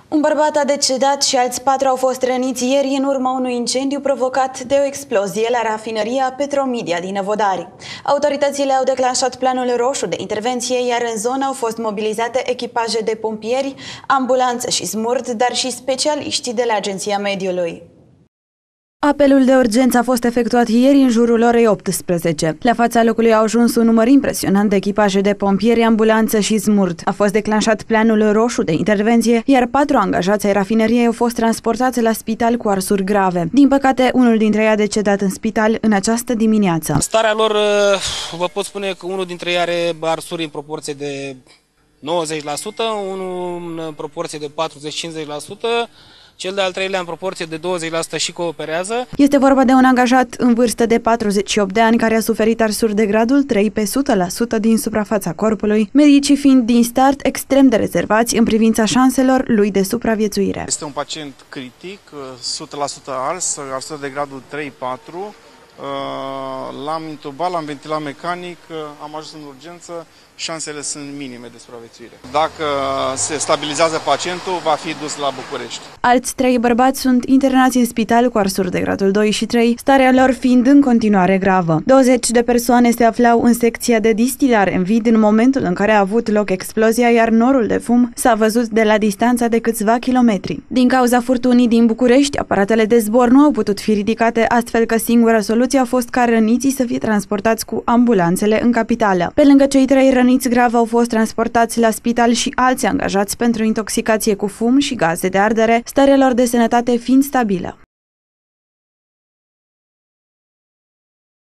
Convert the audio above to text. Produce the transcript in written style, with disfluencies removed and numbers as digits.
Un bărbat a decedat și alți 4 au fost răniți ieri în urma unui incendiu provocat de o explozie la rafinăria Petromedia din Năvodari. Autoritățile au declanșat planul roșu de intervenție, iar în zonă au fost mobilizate echipaje de pompieri, ambulanță și smurt, dar și specialiști de la Agenția Mediului. Apelul de urgență a fost efectuat ieri în jurul orei 18. La fața locului au ajuns un număr impresionant de echipaje de pompieri, ambulanță și smurt. A fost declanșat planul roșu de intervenție, iar 4 angajați ai rafineriei au fost transportați la spital cu arsuri grave. Din păcate, unul dintre ei a decedat în spital în această dimineață. Starea lor, vă pot spune că unul dintre ei are arsuri în proporție de 90%, unul în proporție de 40-50%, cel de-al treilea în proporție de 20% și cooperează. Este vorba de un angajat în vârstă de 48 de ani care a suferit arsuri de gradul 3 pe 100% din suprafața corpului, medicii fiind din start extrem de rezervați în privința șanselor lui de supraviețuire. Este un pacient critic, 100% ars, arsuri de gradul 3-4. L-am intubat, l-am ventilat mecanic, am ajuns în urgență, șansele sunt minime de supraviețuire. Dacă se stabilizează pacientul, va fi dus la București. Alți 3 bărbați sunt internați în spital cu arsuri de gradul 2 și 3, starea lor fiind în continuare gravă. 20 de persoane se aflau în secția de distilare în vid în momentul în care a avut loc explozia, iar norul de fum s-a văzut de la distanța de câțiva kilometri. Din cauza furtunii din București, aparatele de zbor nu au putut fi ridicate, astfel că singura soluție a fost ca răniții să fie transportați cu ambulanțele în capitală. Pe lângă cei 3 răniți grav au fost transportați la spital și alți angajați pentru intoxicație cu fum și gaze de ardere, starea lor de sănătate fiind stabilă.